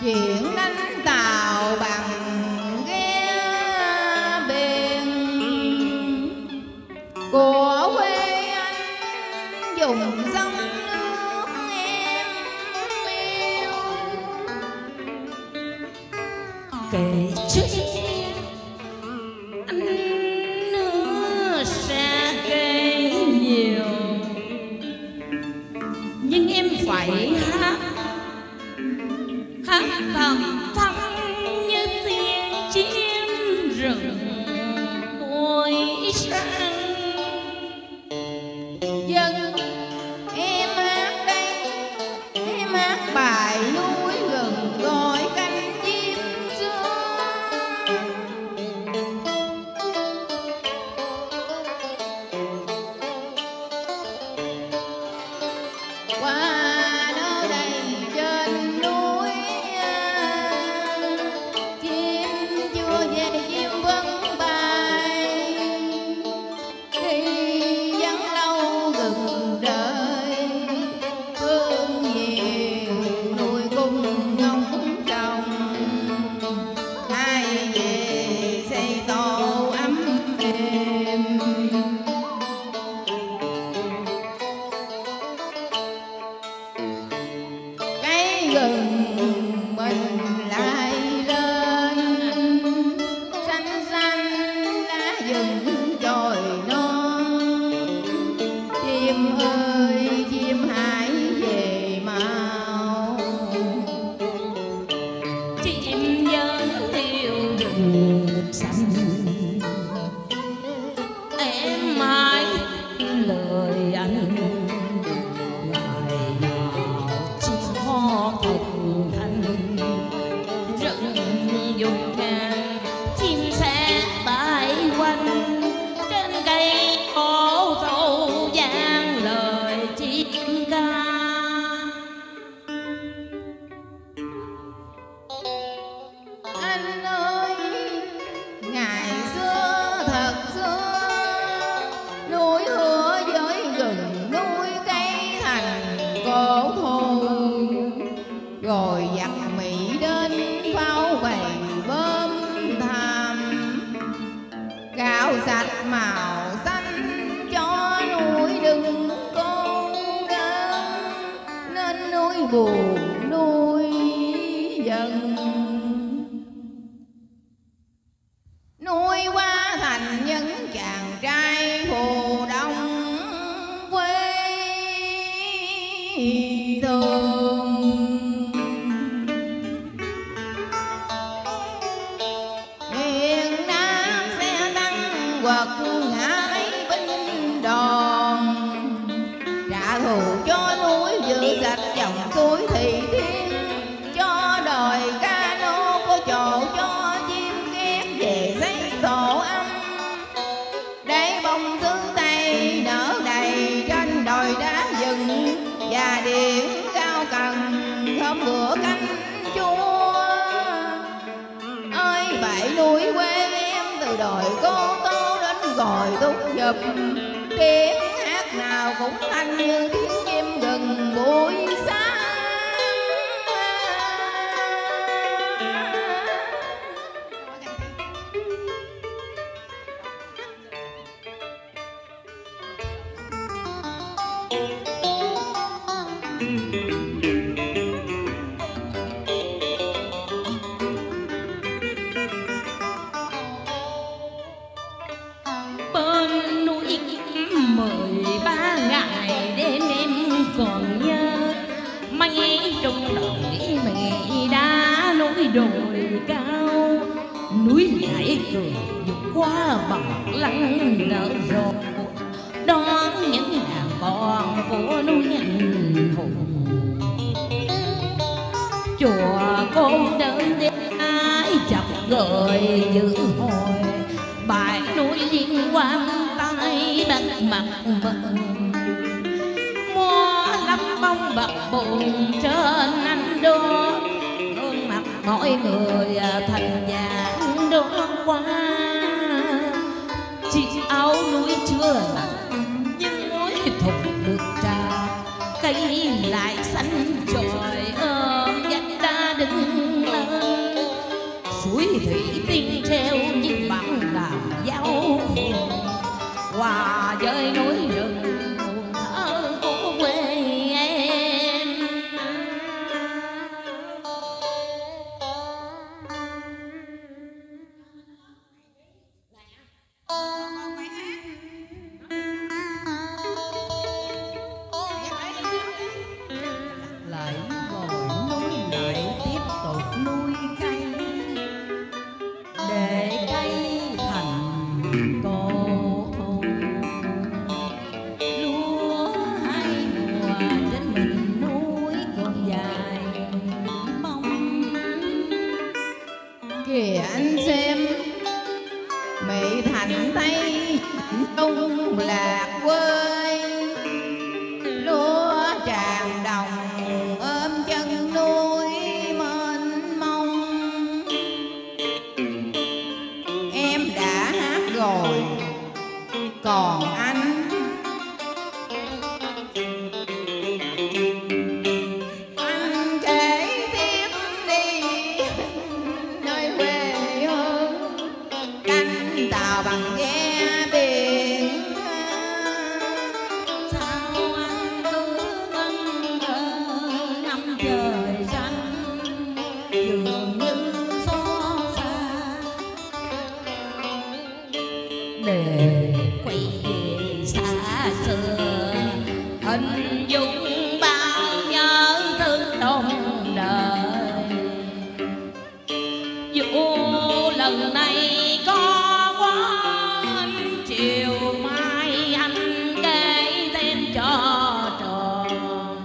chuyện đánh tàu bằng ghe biển của quê anh dùng sông nước em yêu. Kể chuyện anh nữa sẽ kể nhiều, nhưng em phải hát thật thắm như tiếng chim rừng buổi sáng. Dân em hát đây, em hát bài núi rừng gọi cánh chim sương. Qua nơi đây trên núi chim chưa về chim vẫn bay, khi vắng lâu gừng đời thương nhiều nuôi cung ngóng trông, ai về xây tổ ấm êm. Cái gừng mình lại lên xanh xanh lá rừng chồi non, chim ơi chim hãy về mau. Chim vẫn yêu rừng xanh, em mãi lời anh ngày nào chim ho thật thanh. Rừng dùng ngàn chim sẽ bay quanh, trên cây cổ thụ vang lời chim ca. Anh ơi ngày xưa thật xưa, núi hứa với rừng núi cây thành cổ thụ, rồi giặc Mỹ đến pháo bày bơm tham, gạo sạch màu xanh cho núi đừng cô đơn, nên núi buồn nuôi dần. Nuôi qua thành những chàng trai phù đông quê thường. Miền Nam sẽ tăng quật ngãi binh đòn, trả thù cho núi giữ sạch dòng suối Thị Thiên, cho đời ca nô có chỗ cho chim ghét về xây tổ ấm, để bông thứ Tây nở đầy trên đồi đá rừng, và điện cao cần thơm bữa canh chua. Ơi vậy núi quê em từ đồi Cô Tô đến Gòi Túc Giùm, tiếng hát nào cũng thanh như tiếng chim rừng buổi sáng. Bên núi 13 ngày đêm em còn nhớ, mây trong đời mẹ đã núi đồi cao, núi nhảy cười vượt qua bằng lăng nở rộ, đón những đàn con của núi anh hùng. Chùa cô đơn đêm ai chập gợi giữ hồi, bãi núi liên quan tay bắt mặt mừng, mua lắm bông bạc bùn trên anh đô, gương mặt mỗi người thành dạng đô qua. Chiếc áo núi chưa lạnh nhưng mối thục được trà, cây lại xanh trời ôm dắt ta đứng cô lúa hai mùa trên mình núi còn dài mong. Kìa anh xem Mỹ Thành Tây Trung lạc quê, lúa tràn đồng ôm chân núi mênh mông. Em đã hát rồi còn anh kể tiếp đi nơi quê hương cánh tàu bằng ghe biển. Sao anh cứ ngân ngơ năm trời xanh dường như xót xa, để quay về xa xưa hình dung bao nhớ thương đông đời. Dù lần này có quên chiều mai anh kể thêm cho tròn.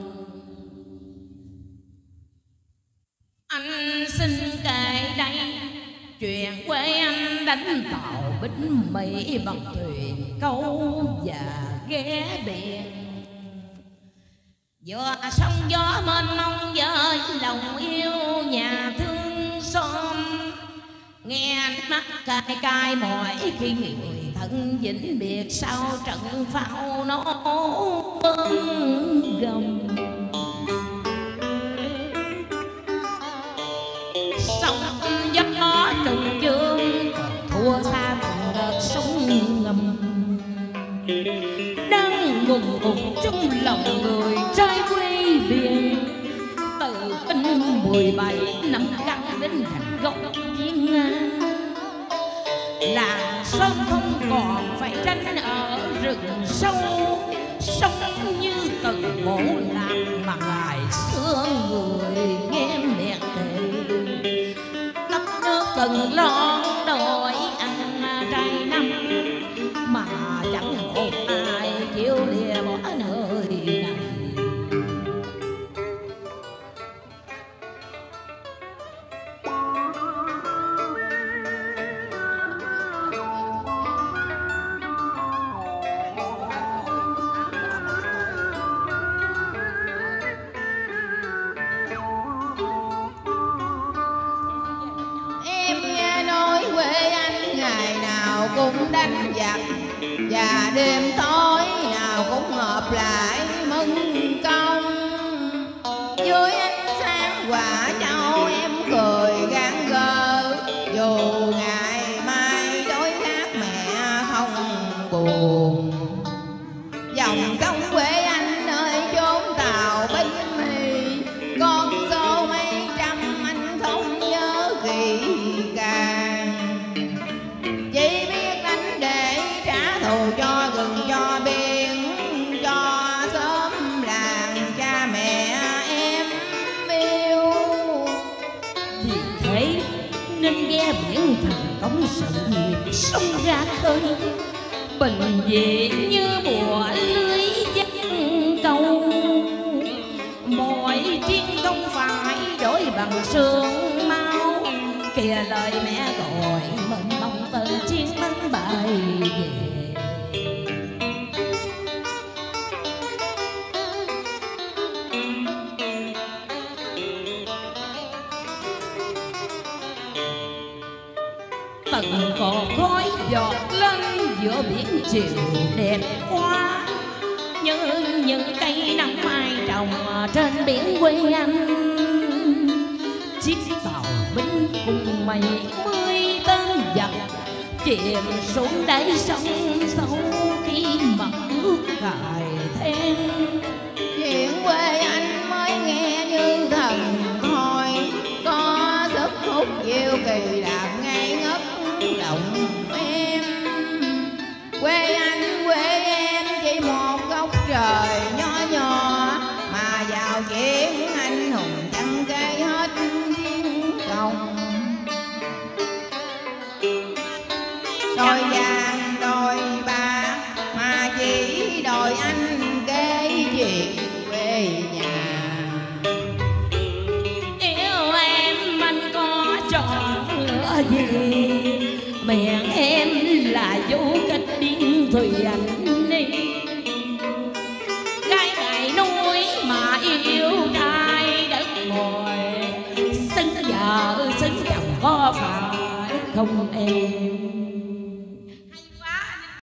Anh xin kể đây chuyện quê anh đánh tàu bến Mỹ bằng thuyền câu và ghé biển. Vừa sóng gió mênh mông với lòng yêu nhà thương xóm, nghe mắt cay cay mỗi khi người thân vĩnh biệt sau trận pháo nổ bơm gầm. Sóng gió trùng dương thua xa từng đợt sóng ngầm, đang ngùng ngùng trong lòng người trai quê biển. Từ bên 17 năm căng đến thành gốc Viên Nga, làng xóm không còn phải tranh ở rừng sâu, sống như từng mộ lạc mà ngày xưa người nghe mẹ kể. Đất nước cần lo đổi ăn trai năm mà chẳng một ai chịu lìa bỏ nơi này. Em nghe nói quê anh ngày nào cũng đánh giặc, và đêm tối nào cũng họp lại mừng công. Dưới ánh sáng quả châu em cười gan gơ, dù ngày mai đối khác mẹ không buồn. Dòng sông quê anh nơi chốn tàu bến Mỹ, con số mấy trăm anh không nhớ kỹ càng. Chỉ biết đánh để trả thù cho rừng cho biển, cho xóm làng cha mẹ em yêu. Vì thế nên ghe biển thành công sự nghiệp sông ra khơi, bình dị như bùa lưới dắt câu. Mọi chiến công phải đổi bằng sương máu, kìa lời mẹ gọi mình mong từ chiến thắng bại về. Từng cột khói giọt lên giữa biển chiều đẹp quá, như những cây năm mai trồng trên biển quê anh. Chiếc tàu binh cùng 70 tên giặc chìm xuống đáy sông sâu khi mặt nước gài then. Chuyện quê anh mới nghe như thần thôi, có sức hút diệu kỳ làm ngây ngất lòng em. Quê anh quê em chỉ một góc trời nhỏ nhỏ, mà vào chuyện anh hùng chẳng kể hết chiến công. Rồi vàng đòi bạc, mà chỉ đòi anh kể chuyện quê nhà. Yêu em anh có chọn lựa gì, miệng em là du kích điên thùy anh đi. Gái ngày núi mà yêu trai đất ngồi, xứng vợ xứng chồng có phải không em?